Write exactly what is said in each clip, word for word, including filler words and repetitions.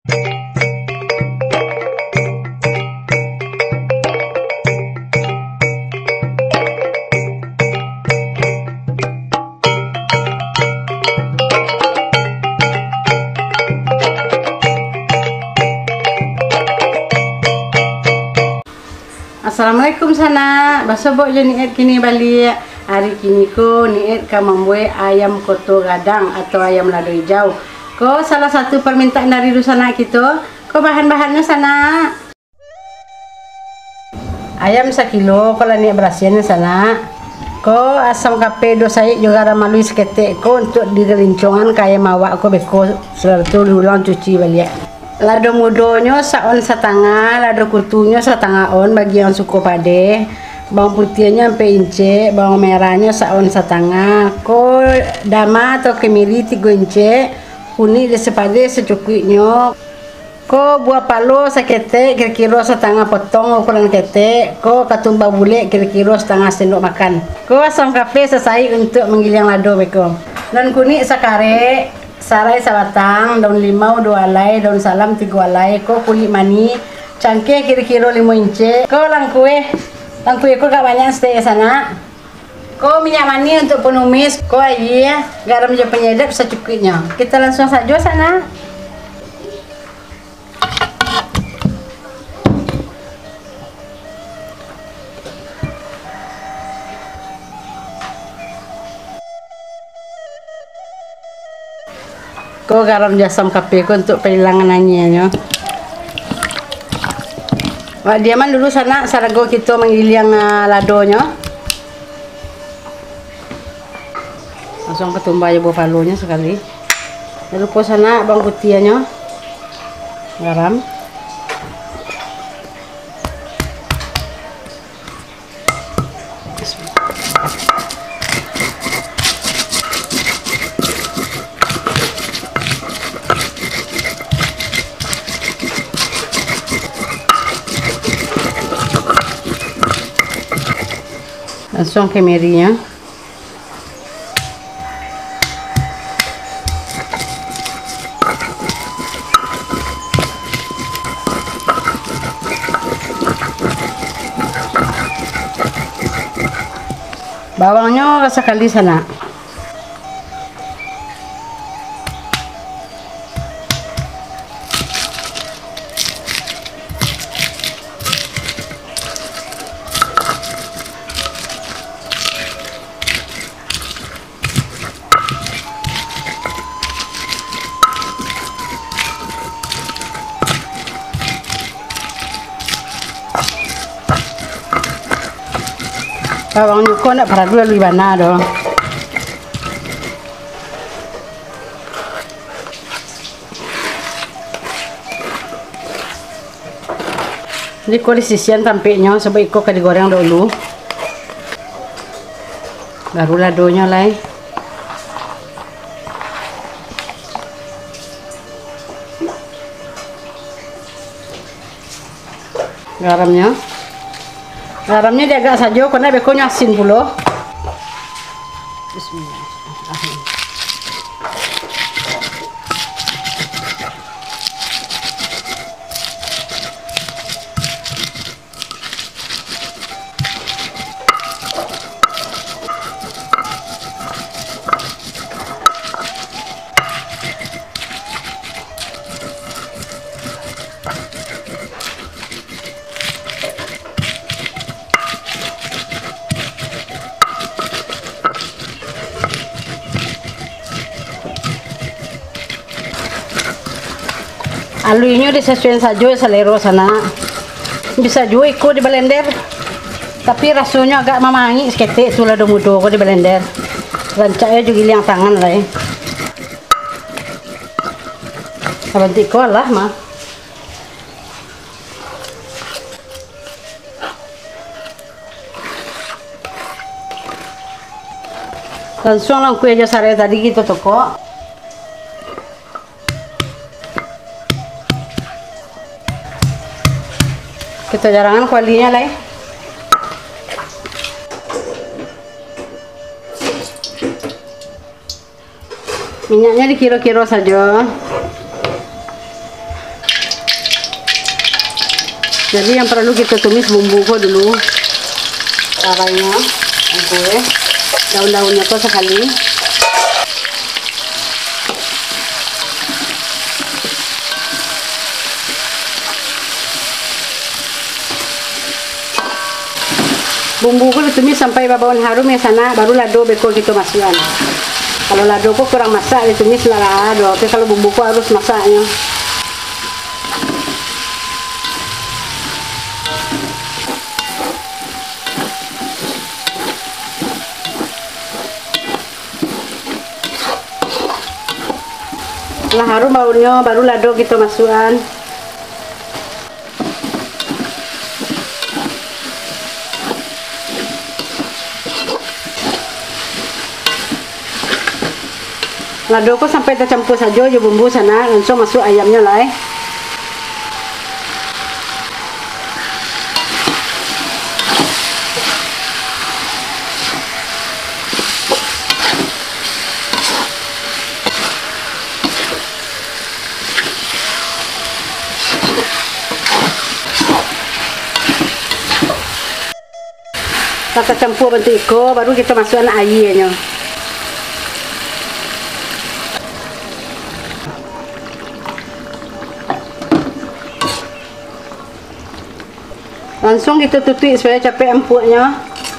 Assalamualaikum sana, basobok je niat kini balik. Hari kini ko niat ka membuat ayam koto gadang atau ayam lado hijau. Ko salah satu permintaan dari Rusana kita. Ko bahan-bahannya sana. Ayam sekilo, ko lah niat berasiannya sana. Ko asam kape do saya juga ramalui seketek ko untuk digelincongan kayak mawak ko beko selalu tu diulang cuci balik. Lado mudonya saon setengah, lado kutunya setengah on bagi yang suka pade. Bawang putihnya sampai ince, bawang merahnya saon setengah. Ko dama atau kemiri tiga ince, kuning di sepade secukupnya. Ko buah palo seketek kira-kira setengah potong ukuran ketek. Ko ketumbar bulat kira-kira setengah sendok makan. Ko asam kafe selesai untuk menggiling lado beko. Dan kuning sekare. Sarai sabatang, daun limau dua alai, daun salam tiga alai, ko kulit mani, cangkeh kira-kira lima inci, ko langkue, langkue ko gak banyak stay sana, ko minyak mani untuk penumis, ko air, garam je penyedap secukupnya. Kita langsung saja sana. Ko garam jasam kape ko untuk penghilangan anginnya. Wah, diaman dulu sana sarago kita menggiling uh, ladonya. Langsung ketumbar aja buah palonya sekali. Lalu po sana bawang putihnya. Garam. Langsung kemirinya. Bawangnya sekali sana. Bawang nyuko nak peradu lalu mana do. Jadi ko disisian tampeknya sebab iko ka digoreng dulu. Baru ladonya lai. Garamnya. Garamnya dia agak saja karena bekonya asin pula. Bismillahirrahmanirrahim. Alunya disesuaikan saja selera sana. Bisa juga ikut di blender. Tapi rasanya agak memangi seketik tu lado mudo ko di blender. Rancaknya juga giling tangan lah. Nanti ko lah mah. Langsung lang kuya aja sare tadi gitu toko. Kita jarangan kualinya lah. Minyaknya dikira-kira saja. Jadi yang perlu kita tumis bumbu ko dulu. Caranya, gue, daun-daunnya ko sekali. Bumbu ko ditumis sampai babauan harum ya sana, baru lado beko gitu masukkan. Kalau lado ko kurang masak ditumis lah lado, tapi kalau bumbu ko harus masaknya. Setelah harum baunya baru lado gitu masukkan. Lado ko sampai tercampur saja je bumbu sana, langsung masuk ayamnya lah eh. Kita campur bentuk iko, baru kita masukkan airnya. Langsung kita tutup supaya capek empuknya.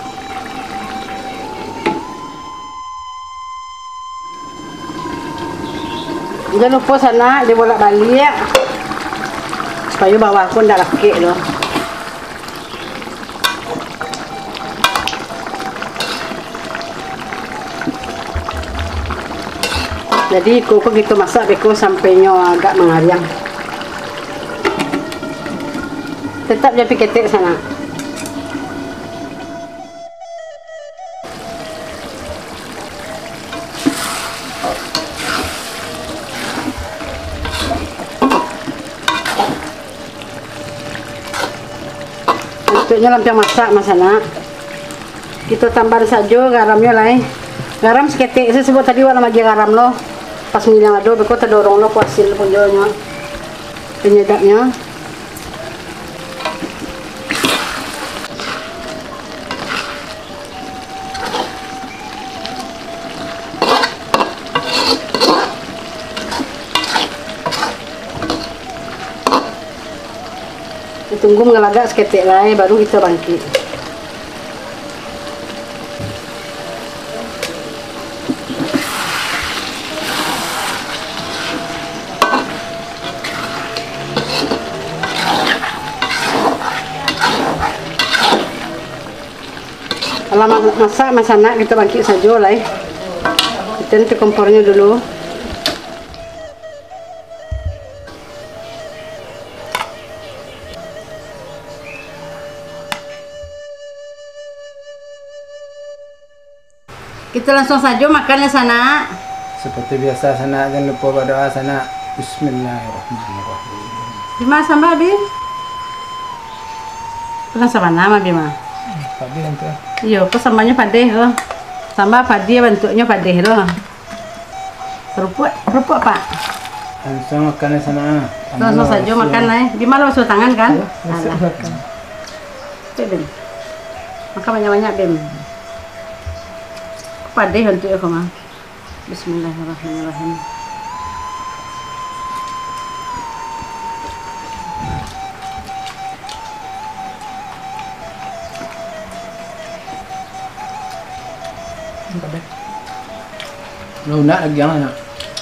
Jangan lupa sana dia bolak balik supaya bawah pun dah lekik loh. Jadi koko gitu masak beko sampainya agak mengariang. Tetap jadi ketek sana. Untuknya lampiang masak masana. Kita tambah saja garamnya lah. Eh. Garam seketik saya sebut tadi warna magi garam loh. Pas ngilang ado beko terdorong lo hasil punjonya penyedapnya. Tunggu mengelagak seketik lah baru kita bangkit. Kalau masak masana kita bangkit saja lah. Kita nanti kompornya dulu. Kita langsung saja makannya sana. Seperti biasa sana, jangan lupa berdoa sana. Bismillahirrahmanirrahim. Bima sama Bim. Pernah sama nama Bima? Padi nanti. Iya, kok samanya padeh loh. Sama padi bentuknya padeh loh. Kerupuk, kerupuk Pak. Langsung makannya sana. Langsung saja makan lah. Bima lo basuh tangan kan? Alah. Bim. Makan banyak-banyak Bim. Padeh bentuknya kok mah. Bismillahirrahmanirrahim. Lunak lagi yang mana?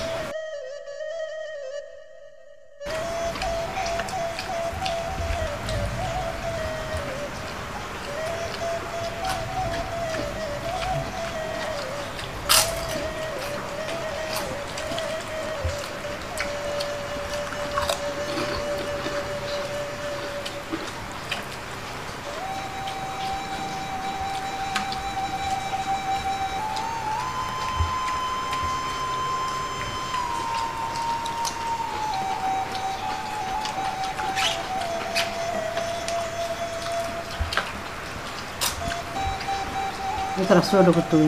Ini terasa udah betul.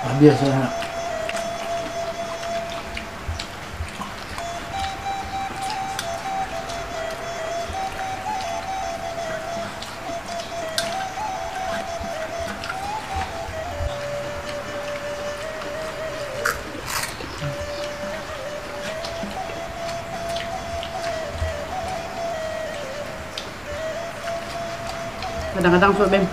Biasa sana. Kadang-kadang suka bem.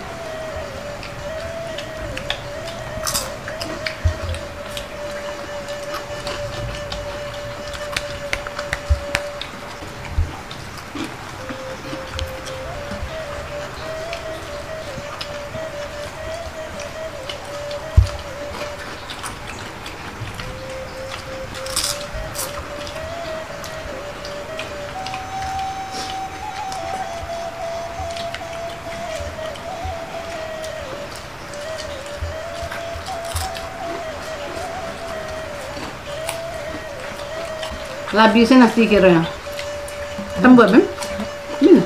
Labisnya nasi kira. Tembut kan? Ini.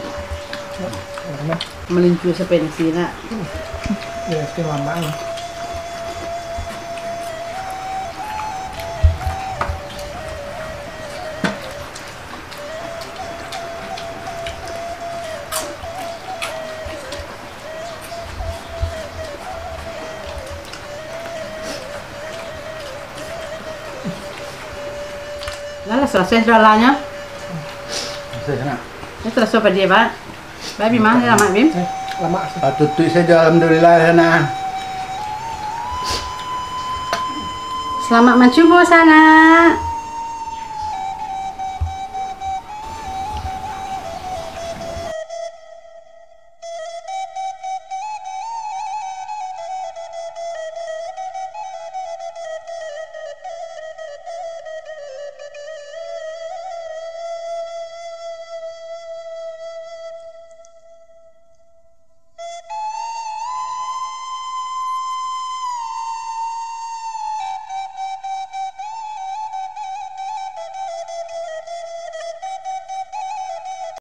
Melincu sa pensina. Ya, es que mamá. Lah, selesai jualannya. Selesai sana. Ini selesai pada dia, Pak. Babi mah, lama Bim. Lama sih. Tutui saja alhamdulillah sana. Selamat mencoba sana.